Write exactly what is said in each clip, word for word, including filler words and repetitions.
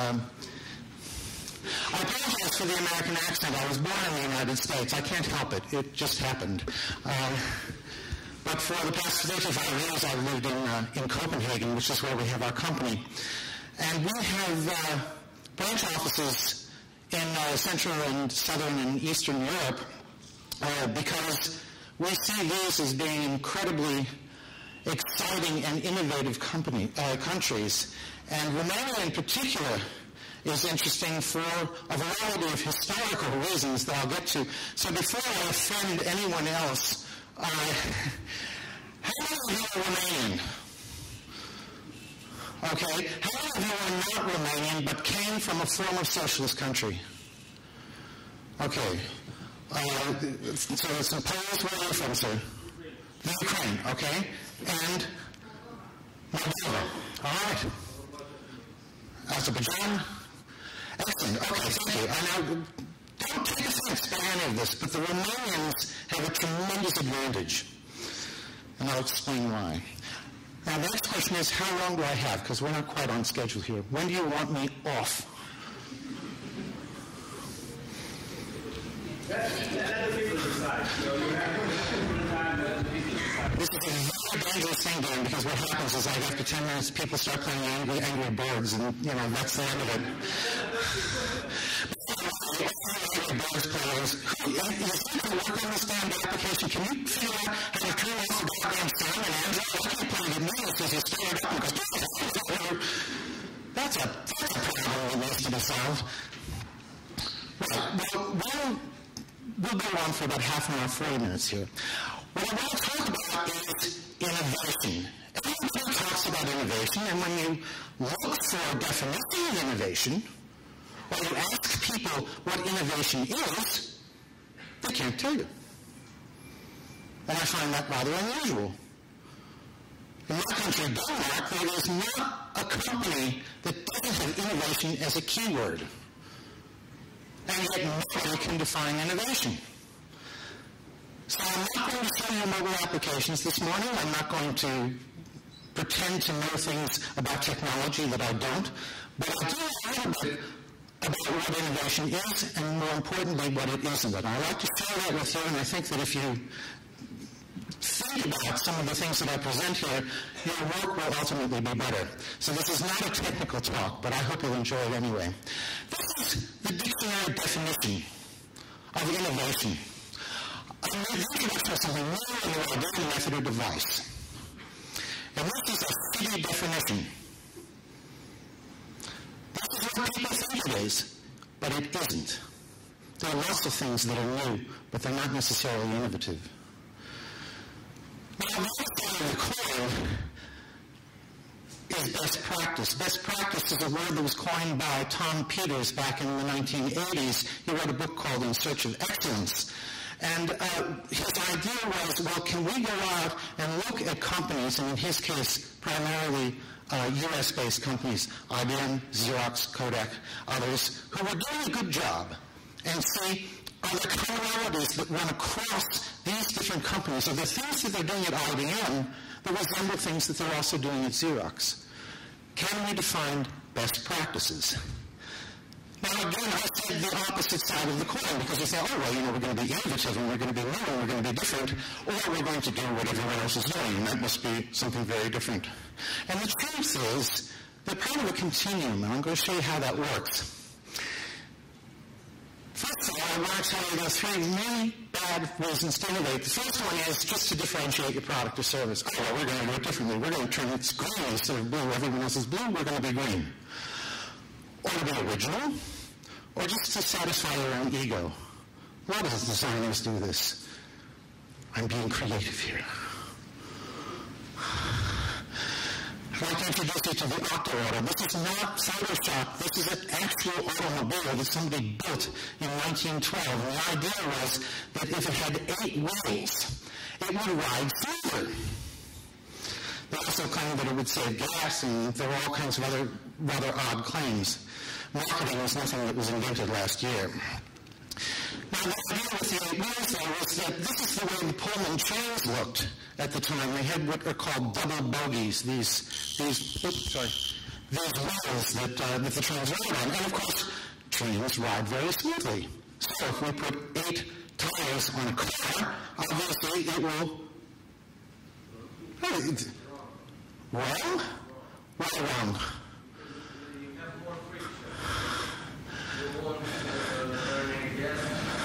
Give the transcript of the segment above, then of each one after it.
Um, I apologize for the American accent. I was born in the United States. I can't help it. It just happened. Uh, but for the past thirty-five years, I've lived in, uh, in Copenhagen, which is where we have our company. And we have uh, branch offices in uh, Central and Southern and Eastern Europe uh, because we see these as being incredibly exciting and innovative company, uh, countries. And Romania in particular is interesting for a variety of historical reasons that I'll get to. So before I offend anyone else, uh, how many of you are Romanian? Okay, how many of you are not Romanian but came from a former socialist country? Okay, uh, so suppose where are you from, sir? The Ukraine, okay, and Moldova, all right. Azerbaijan. Excellent. Okay, thank you. I now don't take offense by any of this, but the Romanians have a tremendous advantage. And I'll explain why. Now, the next question is, how long do I have? Because we're not quite on schedule here. When do you want me off? This is a very dangerous thing, Dan, because what happens is like after ten minutes, people start playing angry, angry birds, and, you know, that's the end of it. Birds players, is it to work on this damn application? Can you figure out how to turn off the goddamn sound and Android? I can't play the music as you start it up and goes, that's a, that's a problem that needs to be solved. Right, well, we'll, we'll go on for about half an hour, forty minutes here. What I want to talk about is innovation. Everybody talks about innovation, and when you look for a definition of innovation, or you ask people what innovation is, they can't tell you. And I find that rather unusual. In my country, Denmark, there is not a company that doesn't have innovation as a keyword. And yet nobody can define innovation. So I'm not going to show you mobile applications this morning. I'm not going to pretend to know things about technology that I don't. But I do know a little bit about what innovation is, and more importantly, what it isn't. And I like to share that with you, and I think that if you think about some of the things that I present here, your work will ultimately be better. So this is not a technical talk, but I hope you'll enjoy it anyway. This is the dictionary definition of innovation. I'm going to introduce something new in the idea, method, or device. And this is a city definition. This is what people think it is, but it isn't. There are lots of things that are new, but they're not necessarily innovative. Now, the other thing in the coin is best practice. Best practice is a word that was coined by Tom Peters back in the nineteen eighties. He wrote a book called In Search of Excellence. And uh, his idea was, well, can we go out and look at companies, and in his case, primarily uh, U S-based companies, I B M, Xerox, Kodak, others, who were doing a good job, and see, are there commonalities that run across these different companies? Are there things that they're doing at I B M that resemble things that they're also doing at Xerox? Can we define best practices? Now, again, I said the opposite side of the coin, because you say, oh, well, you know, we're going to be innovative, and we're going to be new, and we're going to be different, or we're going to do what everyone else is doing, and that must be something very different. And the truth is, they're kind of a continuum, and I'm going to show you how that works. First of all, I want to tell you there are three really bad reasons to innovate. The first one is just to differentiate your product or service. Oh, well, we're going to do it differently. We're going to turn it green instead of blue. Everyone else is blue, we're going to be green. Or to be original, or just to satisfy your own ego. Why does designers do this? I'm being creative here. I'd like to introduce you to the Octo-Auto. This is not Photoshop. This is an actual automobile that somebody built in nineteen twelve. And the idea was that if it had eight wheels, it would ride smoother. They also claimed that it would save gas, and there were all kinds of other rather odd claims. Marketing was nothing that was invented last year. Now, the idea with the eight wheels, though, was that this is the way the Pullman trains looked at the time. They had what are called double bogies, these, these, oops, sorry, these wheels that, uh, that the trains ride on. And of course, trains ride very smoothly. So if we put eight tires on a car, obviously it will... Oh, it, well? Why wrong? You have more friction. You want burning gas,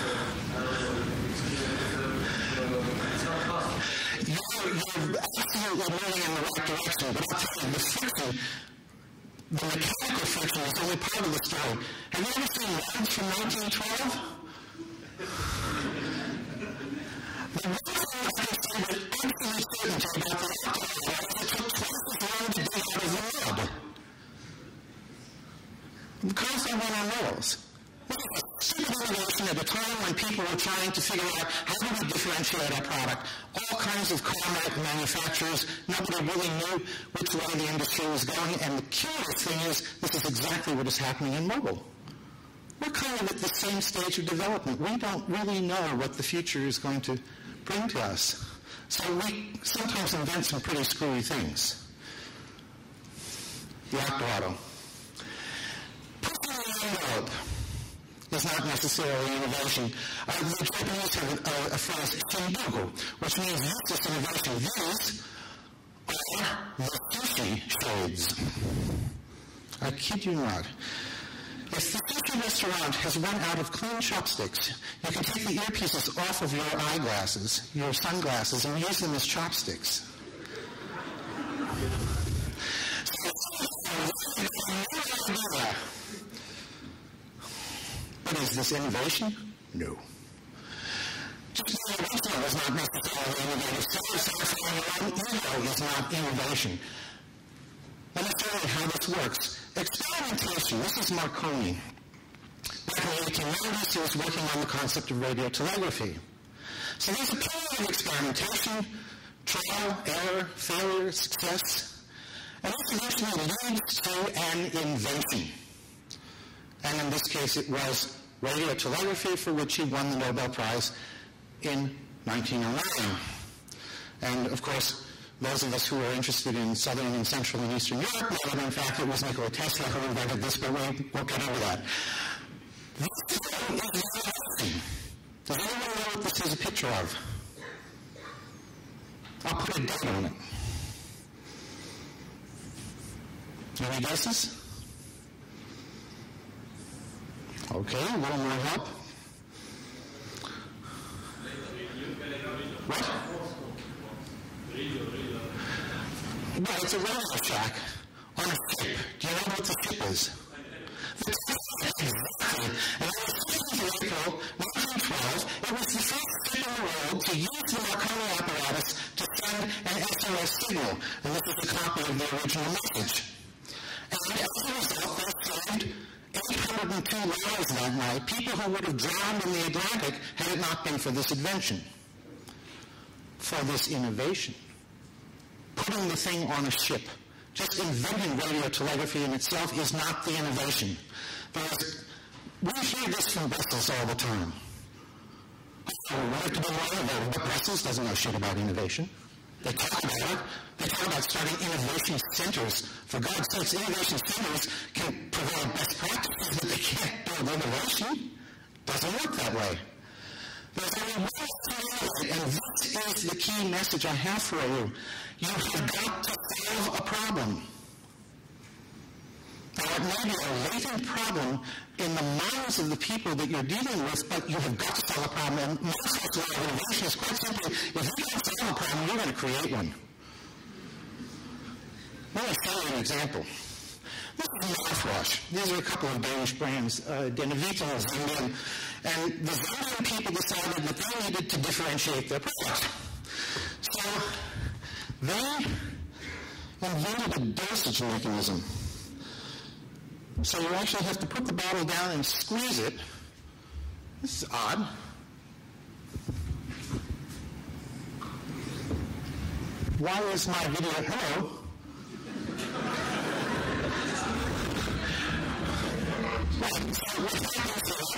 it's not possible. You're, you're absolutely moving in the right direction, but I'll tell you, the friction, the mechanical friction is only part of the story. Have you ever seen Roads from nineteen twelve? The one thing I can say with absolute certainty about the afterlife is it took twice as long to dig out of the mud. Because they went on rails. This is a stupid innovation at a time when people were trying to figure out how do we differentiate our product. All kinds of car manufacturers, nobody really knew which way the industry was going, and the curious thing is, this is exactly what is happening in mobile. We're kind of at the same stage of development. We don't really know what the future is going to bring to us. So we sometimes invent some pretty screwy things. The octo-auto. Pushing the envelope is not necessarily innovation. Uh, the Japanese have a, a phrase, shinbuku, which means useless innovation. These are the sushi shades. I kid you not. If the sushi restaurant has run out of clean chopsticks, you can take the earpieces off of your eyeglasses, your sunglasses, and use them as chopsticks. But is this innovation? No. Just innovation is not necessarily innovative. Satisfying your own ego is not innovation. Let me show you how this works. Experimentation. This is Marconi. Back in the eighteen nineties, he was working on the concept of radio telegraphy. So there's a period of experimentation, trial, error, failure, success. And this eventually leads to an invention. And in this case, it was radio telegraphy, for which he won the Nobel Prize in nineteen oh nine. And of course, those of us who are interested in Southern and Central and Eastern Europe know that in fact it was Nikola Tesla who invented this, but we won't get into that. This is innovation. Does anyone know what this is a picture of? I'll put a date on it. Any guesses? Okay, a little more help. What? Well, it's a radio shack on a ship. Do you know what the ship is? The ship is exactly. And on the sixth of April, nineteen twelve, it was the first ship in the world to use the Marconi apparatus to send an S O S signal. And this is a copy of the original message. And as a result, they saved eight hundred two lives that night, people who would have drowned in the Atlantic had it not been for this invention, for this innovation. Putting the thing on a ship, just inventing radio telegraphy in itself is not the innovation. There's, we hear this from Brussels all the time. Oh, we have to be more innovative, but Brussels doesn't know shit about innovation. They talk about it. They talk about starting innovation centers. For God's sakes, innovation centers can provide best practices, but they can't build innovation. Doesn't work that way. There's only one way to innovate, and this is the key message I have for you. You have got to solve a problem. Now, it may be a latent problem in the minds of the people that you're dealing with, but you have got to solve a problem. And Maslow's law of innovation is quite simply, if you can't solve a problem, you're going to create one. Let me show you an example. This is mouthwash. These are a couple of Danish brands, uh, Denevita and Zambian. And the Zambian people decided that they needed to differentiate their product. So they invented a dosage mechanism. So you actually have to put the bottle down and squeeze it. This is odd. Why is my video, hello? Right, so what happens is,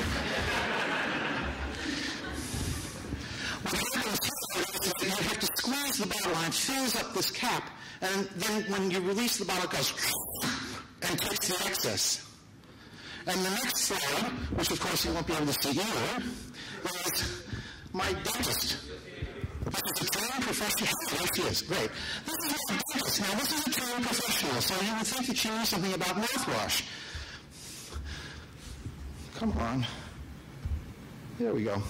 what happens is that you have to squeeze the bottle and it fills up this cap, and then when you release the bottle, it goes, and takes the excess. And the next slide, which of course you won't be able to see either, is my dentist. This is a trained professional. There she is. Great. This is my dentist. Now, this is a trained professional, so you would think that she knew something about mouthwash. Come on. There we go.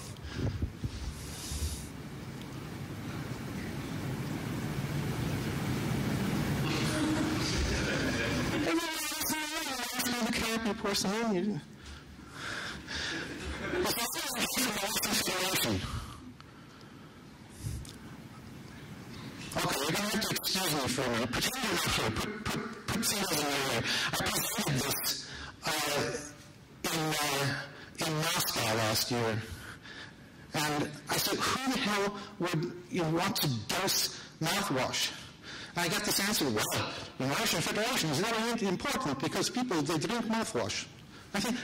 The carrot and porcelain. You... Okay, you're going to have to excuse me for a minute. Pretend you're not here. Put, put, put fingers in your ear. I presented this uh, in, uh, in Moscow last year. And I said, who the hell would you know, want to dose mouthwash? And I got this answer, well, in Russian Federation is very important because people, they drink mouthwash. I think,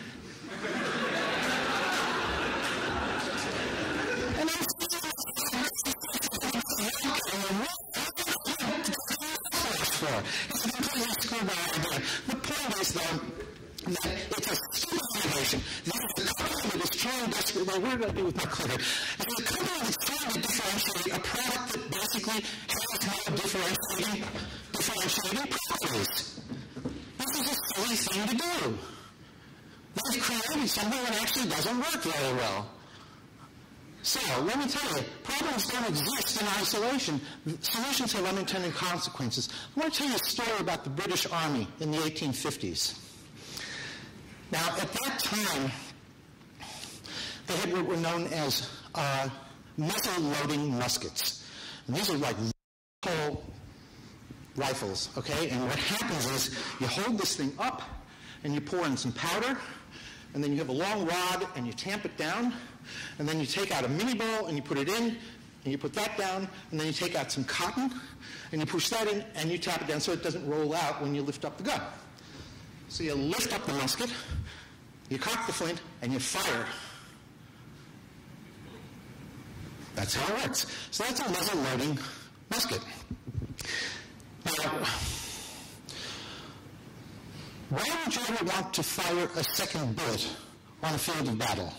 and I'm it's a completely screwed idea. The point is, though, that it's a stupid innovation. This is a company that is trying desperately, well, what did I do with my clicker? It's a company that's trying to differentiate a product that basically has no differentiating, differentiating properties. This is a silly thing to do. They've created something that actually doesn't work very well. So, let me tell you, problems don't exist in isolation. Solutions have unintended consequences. I want to tell you a story about the British Army in the eighteen fifties. Now, at that time, they had what were known as uh, muzzle-loading muskets. And these are like whole rifles, okay? And what happens is you hold this thing up, and you pour in some powder, and then you have a long rod, and you tamp it down, and then you take out a mini bowl, and you put it in, and you put that down, and then you take out some cotton, and you push that in, and you tap it down so it doesn't roll out when you lift up the gun. So you lift up the musket, you cock the flint, and you fire. That's how it works. So that's a muzzle-loading musket. Now, why would you ever want to fire a second bullet on a field of battle?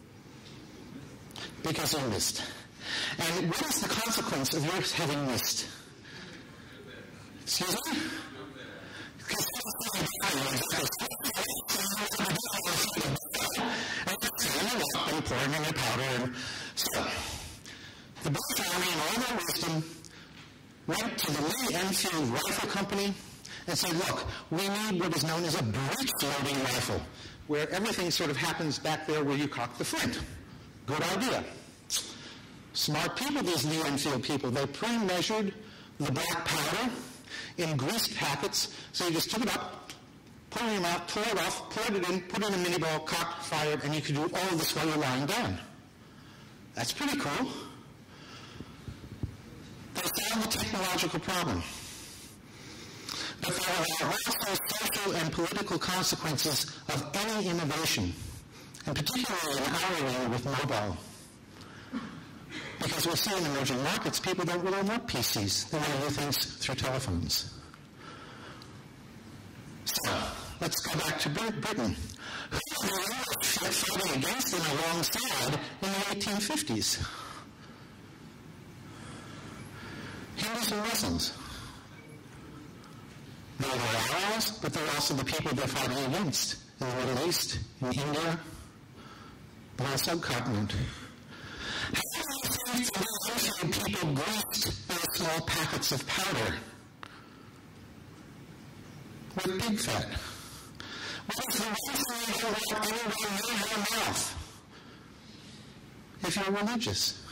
Because you missed. And what is the consequence of your having missed? Excuse me? Because and pouring in the powder. And so, the British Army, in all their wisdom, went to the Lee Enfield Rifle Company and said, look, we need what is known as a breech-loading rifle, where everything sort of happens back there where you cock the flint. Good idea. Smart people, these Lee Enfield people. They pre-measured the black powder in greased packets, so you just took it up, put it in your mouth, pull it off, pour it in, put it in a mini ball, cocked, fired, and you could do all of this while you're lying down. That's pretty cool. They solved the technological problem. But there are also social and political consequences of any innovation, and particularly in our area with mobile. Because we see in emerging markets, people don't really want P Cs. They want to do things through telephones. So, let's go back to Britain. Who were the fighting against them alongside in the eighteen fifties? Hindus and Muslims. They're their allies, but they're also the people they're fighting against in the Middle East, in India, but on the subcontinent. How many things people greased their small packets of powder? With pig fat. What is the reason you don't want anyone near your mouth? If you're religious.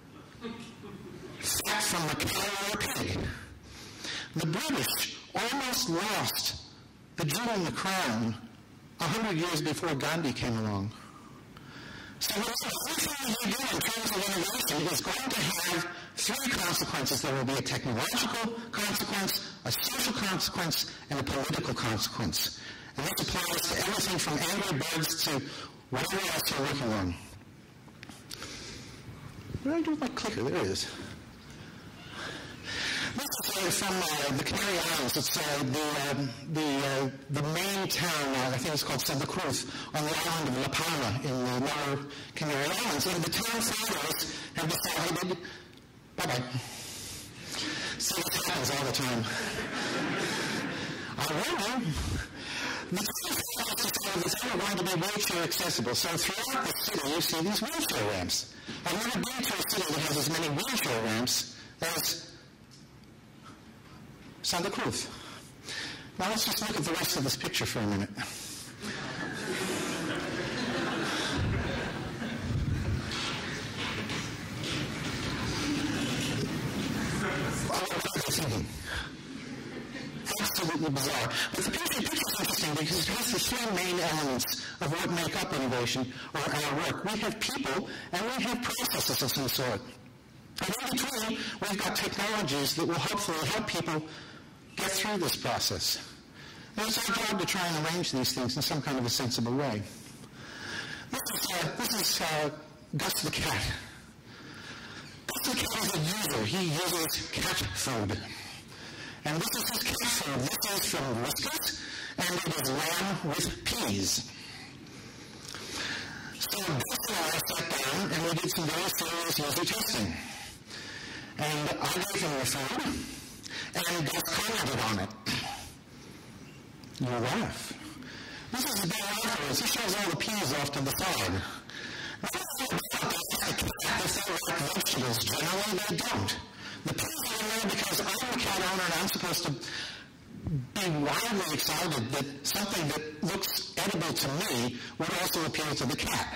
Fat from the cow or pig. The British almost lost the jewel in the crown a hundred years before Gandhi came along. So everything you do in terms of innovation is going to have three consequences. There will be a technological consequence, a social consequence, and a political consequence. And this applies to everything from angry birds to whatever else you're working on. What did I do with my clicker? There it is. This is from uh, the Canary Islands. It's uh, the uh, the uh, the main town. Uh, I think it's called Santa Cruz on the island of La Palma in the lower Canary Islands. And the town fathers have decided, bye bye. So this happens all the time. I wonder. The town fathers decided that they were going to be wheelchair accessible. So throughout the city, you see these wheelchair ramps. I've never been to a city that has as many wheelchair ramps as Santa Cruz. Now let's just look at the rest of this picture for a minute. Absolutely bizarre. But the picture, picture is interesting because it has the three main elements of what make up innovation or our work. We have people and we have processes of some sort. And in between, we've got technologies that will hopefully help people get through this process. And it's our job to try and arrange these things in some kind of a sensible way. This is, uh, this is uh, Gus the cat. Gus the cat is a user. He uses cat food. And this is his cat food. This is from Whiskas, and it is lamb with peas. So Gus and I sat down, and we did some very serious user testing. And I gave him the food, and Gus commented on it. You laugh. This is the day afterwards. He shows all the peas off to the side. If they like vegetables, generally they don't. The peas are in there because I'm a cat owner and I'm supposed to be wildly excited that something that looks edible to me would also appeal to the cat.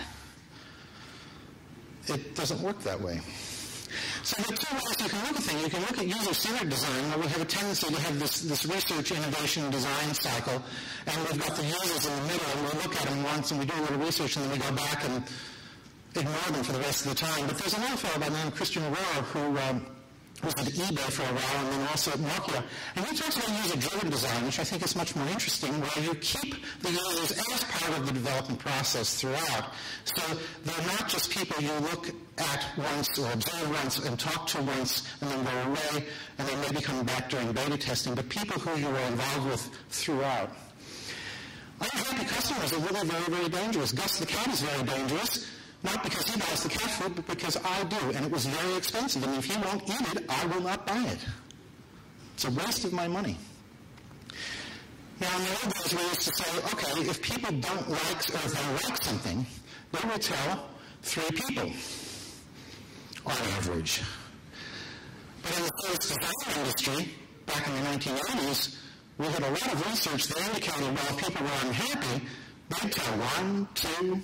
It doesn't work that way. So there are two ways you can look at things. You can look at user-centered design, where we have a tendency to have this, this research, innovation, design cycle, and we've got the users in the middle, and we look at them once, and we do a little research, and then we go back and ignore them for the rest of the time. But there's another fellow by the name of Christian Aurora who um, was at eBay for a while, and then also at Nokia, and he talks about user-driven design, which I think is much more interesting, where you keep the users as part of the development process throughout. So they're not just people you look at once or observe once and talk to once and then go away and then maybe come back during beta testing, but people who you are involved with throughout. Unhappy customers are really very, very dangerous. Gus the cat is very dangerous, not because he buys the cat food, but because I do, and it was very expensive, and if he won't eat it, I will not buy it. It's a waste of my money. Now, in the old days, we used to say, okay, if people don't like, or if they like something, they will tell three people, on average. But in the service design industry, back in the nineteen eighties, we had a lot of research that indicated, well, if people were unhappy, they'd tell one, two,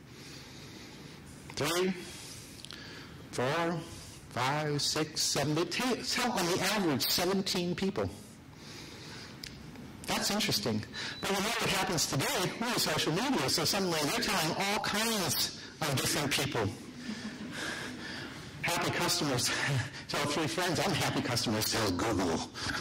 three, four, five, six, seven, they'd tell on the average seventeen people. That's interesting. But we know what happens today, we're on social media, so suddenly they're telling all kinds of different people. Happy customers tell three friends. Unhappy customers tell Google.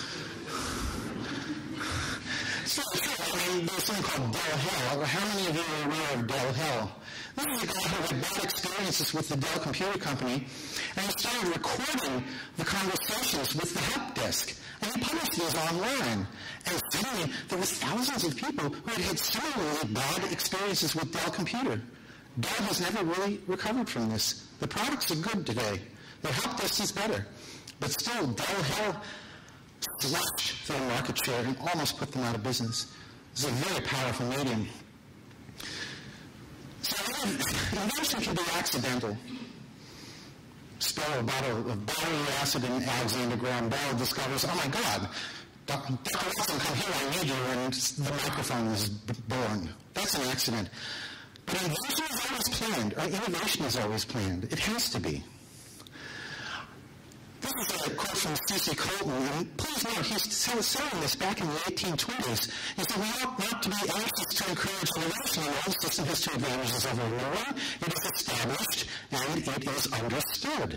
So, I mean, there's something called Dell Hell. How many of you are aware of Dell Hell? This is a guy who had bad experiences with the Dell Computer Company, and he started recording the conversations with the help desk. And he published these online. And suddenly, there was thousands of people who had had similarly bad experiences with Dell Computer. Dell has never really recovered from this. The products are good today. Their help desk is better. But still, Dell Hell slashed their market share and almost put them out of business. It's a very powerful medium. So invention can be accidental. Spill a bottle of battery acid and Alexander Graham Bell discovers, oh my God, Doctor Watson, come here, I need you, and the microphone is born. That's an accident. But invention is always planned, or innovation is always planned. It has to be. This is a quote from C C Colton, and please note, he's saying this back in the eighteen twenties. He said, we ought not to be anxious to encourage innovation. The old system has two advantages over a new one. It is established, and it is understood.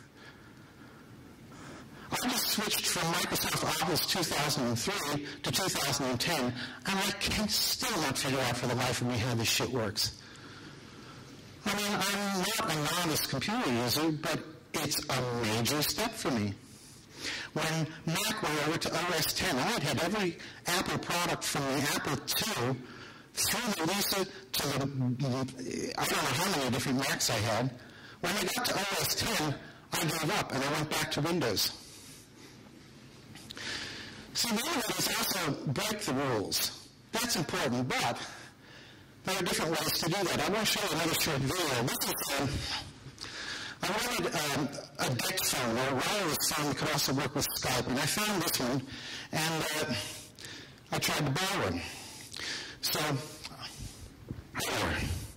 I just switched from Microsoft Office two thousand three to two thousand ten, and I can still not figure out for the life of me how this shit works. I mean, I'm not a novice computer user, but it's a major step for me. when Mac went over to O S ten, I had had every Apple product from the Apple two through the Lisa to the, I don't know how many different Macs I had. When I got to O S ten, I gave up and I went back to Windows. So the innovators also break the rules. That's important, but there are different ways to do that. I want to show you another short video. This is, um, I wanted um, a D I C phone, or a wireless phone that could also work with Skype, and I found this one, and uh, I tried to buy one. So, all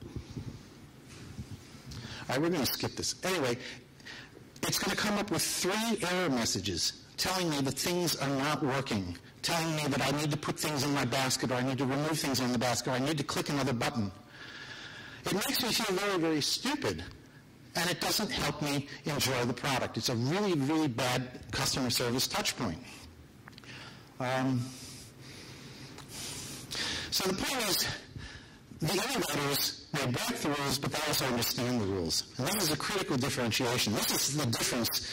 right, we're going to skip this. Anyway, it's going to come up with three error messages telling me that things are not working, telling me that I need to put things in my basket, or I need to remove things in the basket, or I need to click another button. It makes me feel very, very stupid, and it doesn't help me enjoy the product. It's a really, really bad customer service touch point. Um, so the point is, the innovators, they break the rules, but they also understand the rules. And this is a critical differentiation. This is the difference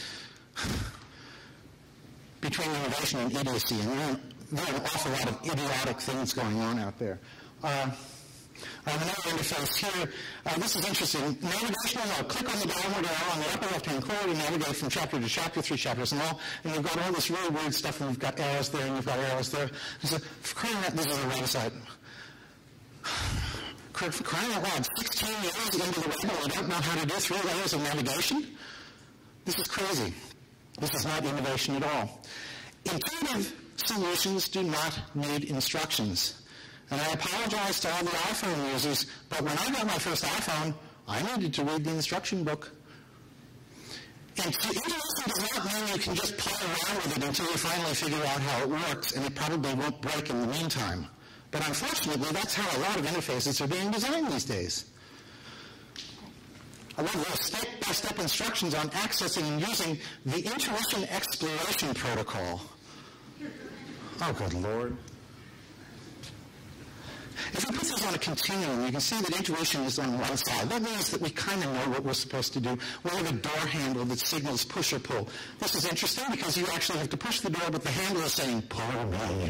between innovation and idiocy, and there are, there are an awful lot of idiotic things going on out there. Uh, I have another interface here. Uh, this is interesting. Navigational mode. Click on the downward arrow on the upper left-hand corner to navigate from chapter to chapter, three chapters and all, and you've got all this really weird stuff, and you've got arrows there, and you've got arrows there. So, for crying out, this is a website. For crying out loud, sixteen years into the web, and I don't know how to do three layers of navigation? This is crazy. This is not innovation at all. Intuitive solutions do not need instructions. And I apologize to all the iPhone users, but when I got my first iPhone, I needed to read the instruction book. And intuition does not mean you can just play around with it until you finally figure out how it works, and it probably won't break in the meantime. But unfortunately, that's how a lot of interfaces are being designed these days. I love those step-by-step instructions on accessing and using the Intuition Exploration Protocol. Oh, good Lord. If we put this on a continuum, you can see that intuition is on one side. That means that we kind of know what we're supposed to do. We have a door handle that signals push or pull. This is interesting because you actually have to push the door, but the handle is saying, pull me.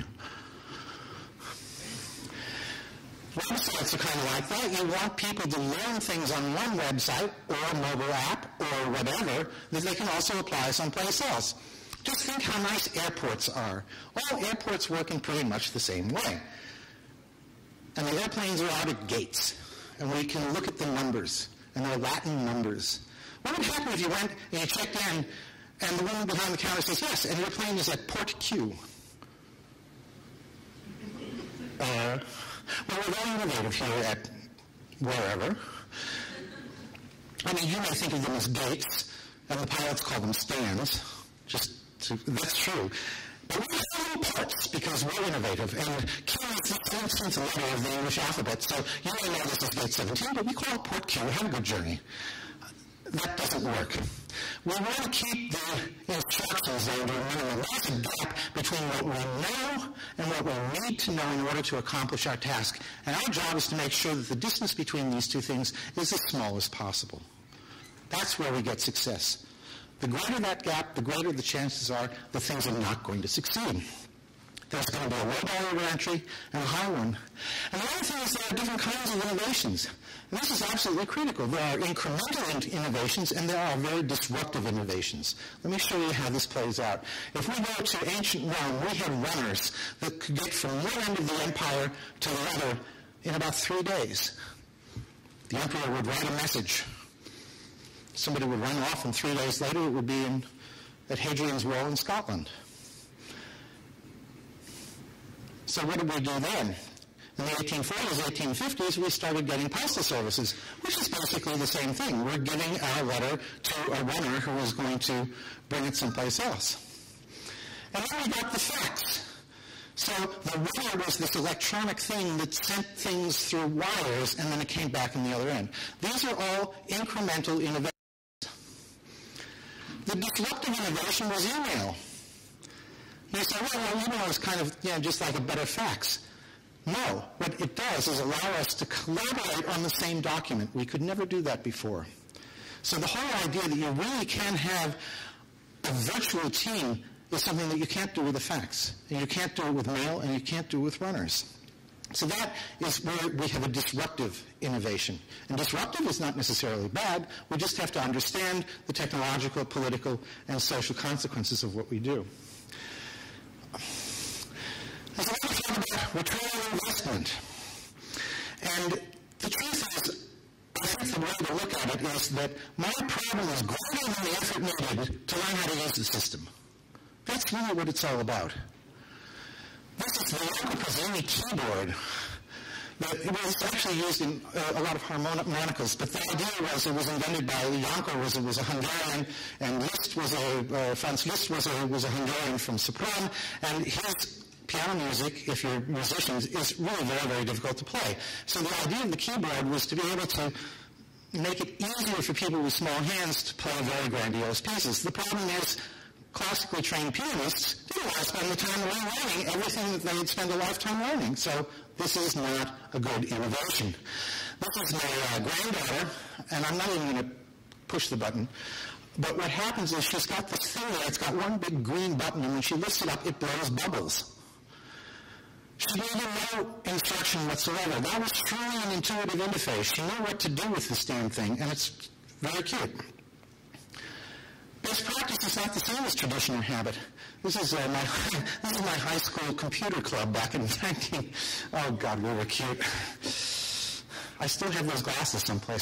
Websites are kind of like that. You want people to learn things on one website or a mobile app or whatever that they can also apply someplace else. Just think how nice airports are. All airports work in pretty much the same way. And the airplanes are out at gates, and we can look at the numbers, and they're Latin numbers. What would happen if you went and you checked in, and the woman behind the counter says, yes, and your plane is at port Q? Uh, well, we're very innovative here at wherever. I mean, you may think of them as gates, and the pilots call them stands. Just to, that's true. But we have little parts because we're innovative, and Q is the seventeenth letter of the English alphabet, so you may know this is gate seventeen, but we call it port Q. Have a good journey. That doesn't work. We want to keep the instructions there to a minimum. There's a gap between what we know and what we need to know in order to accomplish our task. And our job is to make sure that the distance between these two things is as small as possible. That's where we get success. The greater that gap, the greater the chances are that things are not going to succeed. There's going to be a low barrier to entry and a high one. And the other thing is there are different kinds of innovations. And this is absolutely critical. There are incremental innovations and there are very disruptive innovations. Let me show you how this plays out. If we go to ancient Rome, we had runners that could get from one end of the empire to the other in about three days. The emperor would write a message. Somebody would run off, and three days later it would be in, at Hadrian's Wall in Scotland. So what did we do then? In the eighteen forties, eighteen fifties, we started getting postal services, which is basically the same thing. We're giving our letter to a runner who is going to bring it someplace else. And then we got the fax. So the runner was this electronic thing that sent things through wires, and then it came back on the other end. These are all incremental innovations. The disruptive innovation was email. You say, well, well, email is kind of, you know, just like a better fax. No, what it does is allow us to collaborate on the same document. We could never do that before. So the whole idea that you really can have a virtual team is something that you can't do with a fax, and you can't do it with mail, and you can't do it with runners. So that is where we have a disruptive innovation. And disruptive is not necessarily bad. We just have to understand the technological, political, and social consequences of what we do. There's a lot of talk about return on investment. And the truth is, I think the way to look at it is that my problem is greater than the effort needed to learn how to use the system. That's really what it's all about. This is the Yonko Pazini keyboard. It was actually used in uh, a lot of harmonicas, but the idea was it was invented by Yonko, was it was a Hungarian, and Liszt was a, uh, Franz Liszt was a, was a Hungarian from Sopron, and his piano music, if you're musicians, is really very, very difficult to play. So the idea of the keyboard was to be able to make it easier for people with small hands to play very grandiose pieces. The problem is, classically trained pianists didn't want to spend the time learning everything that they would spend a lifetime learning. So this is not a good innovation. This is my uh, granddaughter, and I'm not even going to push the button. But what happens is she's got this thing there. It's got one big green button, and when she lifts it up, it blows bubbles. She needed no instruction whatsoever. That was truly an intuitive interface. She knew what to do with this damn thing, and it's very cute. Best practice is not the same as tradition or habit. This is, uh, my, this is my high school computer club back in nineteen... Oh, God, we were cute. I still have those glasses someplace.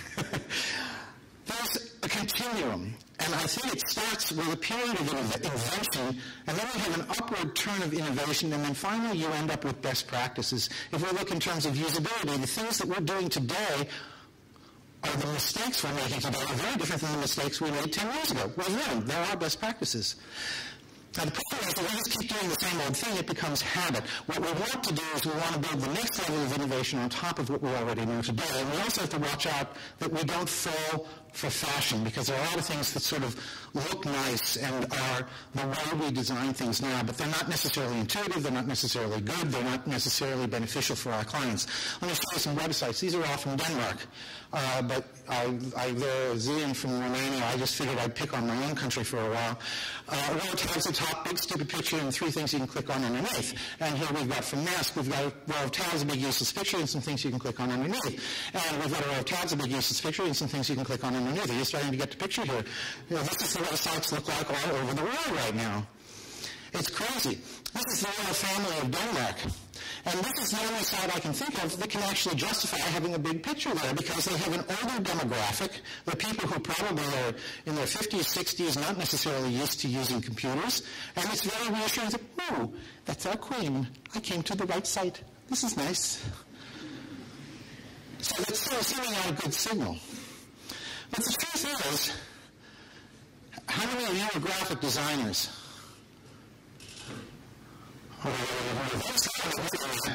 There's a continuum, and I think it starts with a period of invention, and then we have an upward turn of innovation, and then finally you end up with best practices. If we look in terms of usability, the things that we're doing today are the mistakes we're making today are very different than the mistakes we made ten years ago. We've learned there are best practices. Now, the problem is that we just keep doing the same old thing, it becomes habit. What we want to do is we want to build the next level of innovation on top of what we already know today. And we also have to watch out that we don't fall for fashion, because there are a lot of things that sort of look nice and are the way we design things now, but they're not necessarily intuitive, they're not necessarily good, they're not necessarily beneficial for our clients. Let me show you some websites. These are all from Denmark, uh, but I, I, there are a zillion from Romania. I just figured I'd pick on my own country for a while. Uh, row of tabs at the top, big stupid picture, and three things you can click on underneath. And here we've got from Mask, we've got a row of tabs, a big useless picture, and some things you can click on underneath. And we've got a row of tabs, a big useless picture, and some things you can click on underneath. Are you starting to get the picture here? You know, this is the way sites look like all over the world right now. It's crazy. This is the royal family of Denmark. And this is the only site I can think of that can actually justify having a big picture there, because they have an older demographic. They're people who probably are in their fifties, sixties, not necessarily used to using computers. And it's very reassuring that, oh, that's our queen. I came to the right site. This is nice. So that's still sending out a good signal. But the truth is, how many of you are graphic designers? Hopefully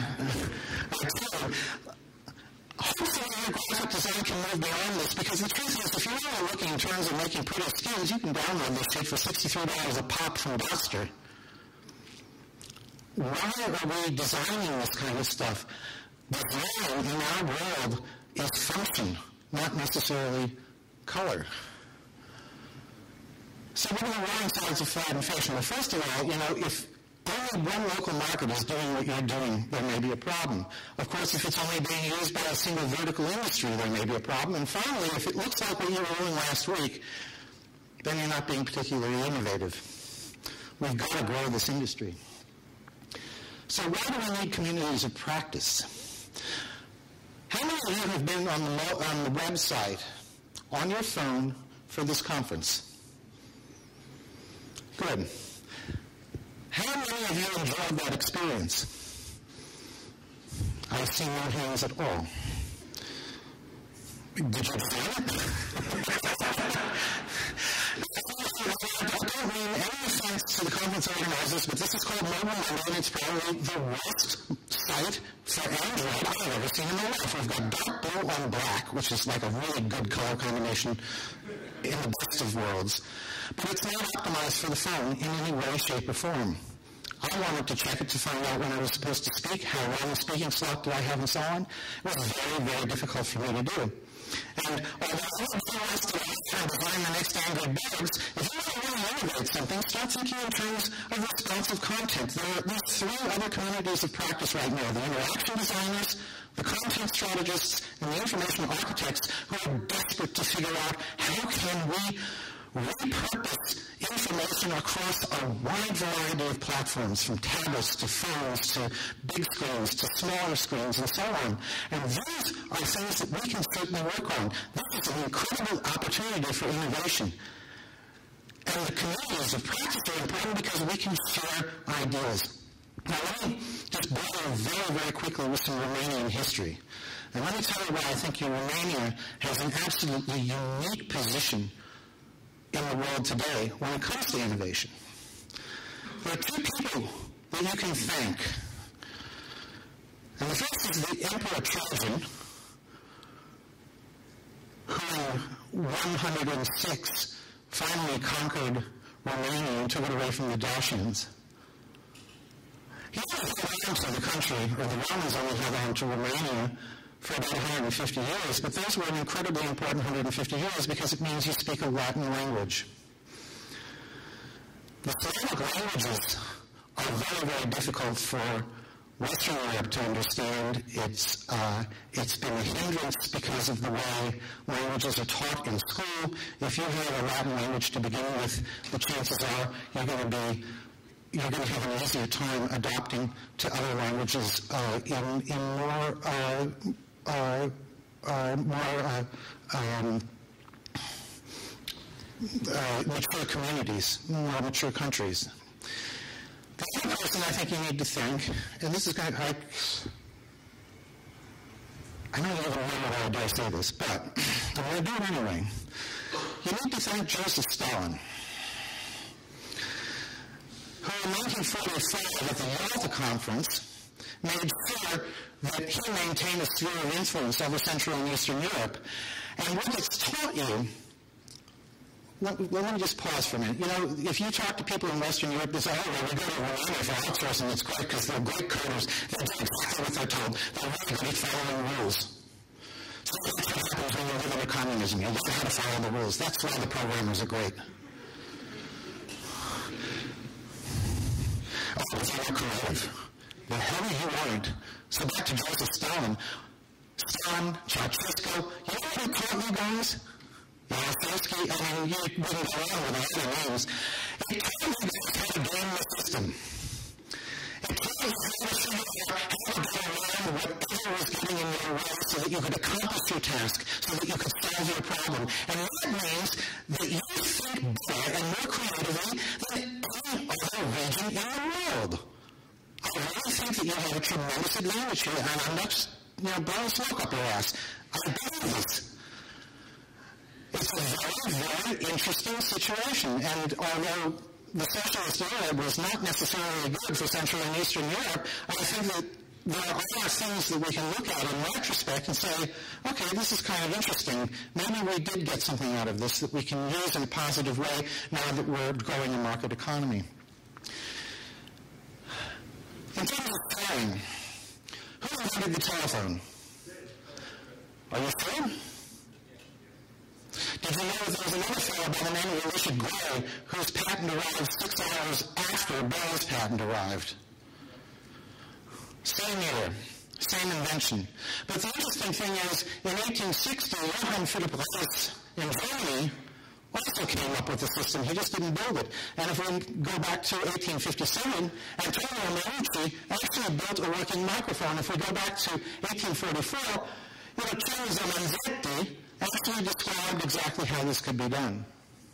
your graphic design can move beyond this, because the truth is, if you're really looking in terms of making pretty skins, you can download this shit for sixty-three dollars a pop from Duster. Why are we designing this kind of stuff? Design in our world is function, not necessarily color. So what are the wrong sides of fad and fashion? Well, first of all, you know, if only one local market is doing what you're doing, there may be a problem. Of course, if it's only being used by a single vertical industry, there may be a problem. And finally, if it looks like what you were doing last week, then you're not being particularly innovative. We've got to grow this industry. So why do we need communities of practice? How many of you have been on the, on the website, on your phone, for this conference? Good. How many of you enjoyed that experience? I see no hands at all. Did you enjoy it? I don't mean any offense to the conference organizers, but this is called MobileMonday, and it's probably the worst site for Android I've ever seen in my life. We've got dark blue on black, which is like a really good color combination in the best of worlds. But it's not optimized for the phone in any way, shape, or form. I wanted to check it to find out when I was supposed to speak, how long a speaking slot do I have, and so on. It was very, very difficult for me to do. And although I was to design the next Android boards, if you want you want to innovate something, start thinking in terms of responsive content. There are at least three other communities of practice right now: the interaction designers, the content strategists, and the information architects, who are desperate to figure out how can we repurpose information across a wide variety of platforms, from tablets to phones to big screens to smaller screens and so on. And these are things that we can certainly work on. This is an incredible opportunity for innovation. And the communities of practice are important because we can share ideas. Now let me just borrow very, very quickly with some Romanian history. And let me tell you why I think Romania has an absolutely unique position in the world today when it comes to innovation. There are two people that you can thank. And the first is the Emperor Trajan, who in one hundred six finally conquered Romania and took it away from the Dacians. He only held on to the country, or the Romans only held on to Romania for about one hundred fifty years, but those were an incredibly important one hundred fifty years because it means you speak a Latin language. The Slavic languages are very, very difficult for Western Europe to understand. It's, uh, it's been a hindrance because of the way languages are taught in school. If you have a Latin language to begin with, the chances are you're going to be you're going to have an easier time adapting to other languages uh, in, in more uh, Uh, uh, more uh, um, uh, mature communities, more mature countries. The other person I think you need to thank, and this is going to, I, I don't even remember how I dare say this, but I'm going to do it anyway. You need to thank Joseph Stalin, who in nineteen forty-five at the Yalta Conference made sure that he maintained a sphere of influence over Central and Eastern Europe. And what it's taught you, let, let me just pause for a minute. You know, if you talk to people in Western Europe, they say, oh, well, we go to Romania for outsourcing, it's great because they're great coders. They do exactly what they're told. They're really good at following rules. So that's what happens when you live under communism. You learn how to follow the rules. That's why the programmers are great. Oh, it's not creative. The hell you weren't. So back to Joseph Stalin. Stalin, Ceausescu, you know what he taught you guys? Yasowski, I mean, you wouldn't go on with other names. He taught you guys how to game the system. He taught you how to figure out how to get around whatever was getting in your way so that you could accomplish your task, so that you could solve your problem. And that means that you think better and more creatively than any other region in the world. I really think that you have a tremendous advantage here, and I'm not just, you know, blowing smoke up your ass. I believe this. It's a very, very interesting situation, and although the socialist era was not necessarily good for Central and Eastern Europe, I think that there are things that we can look at in retrospect and say, okay, this is kind of interesting. Maybe we did get something out of this that we can use in a positive way now that we're growing a market economy. In terms of phone, who invented the telephone? Are you sure? Did you know that there was another fellow by the name of Elisha Gray whose patent arrived six hours after Bell's patent arrived? Same year, same invention. But the interesting thing is, in eighteen sixty, Johann Philipp Reiss in Germany also came up with the system. He just didn't build it. And if we go back to eighteen fifty-seven, Antonio Meucci actually built a working microphone. If we go back to eighteen forty-four, you know, Cesare Manzetti actually described exactly how this could be done.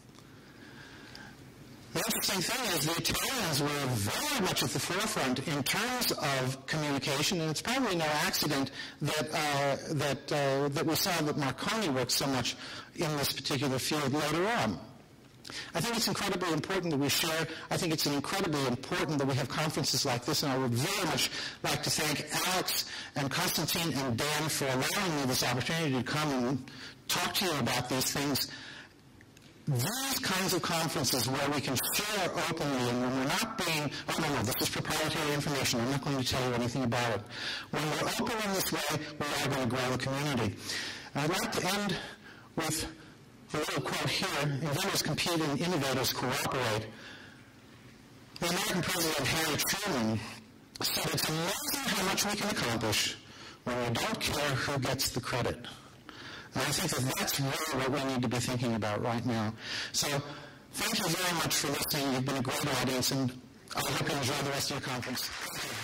The interesting thing is the Italians were very much at the forefront in terms of communication, and it's probably no accident that uh, that uh, that we saw that Marconi worked so much in this particular field later on. I think it's incredibly important that we share. I think it's incredibly important that we have conferences like this, and I would very much like to thank Alex and Konstantin and Dan for allowing me this opportunity to come and talk to you about these things. These kinds of conferences where we can share openly and when we're not being, oh no, no, this is proprietary information, I'm not going to tell you anything about it. When we're open in this way, we're all going to grow the community. And I'd like to end with a little quote here, inventors compete and innovators cooperate. The American President Harry Truman said, it's amazing how much we can accomplish when we don't care who gets the credit. And I think that that's really what we need to be thinking about right now. So thank you very much for listening. You've been a great audience, and I hope you enjoy the rest of your conference. Thank you.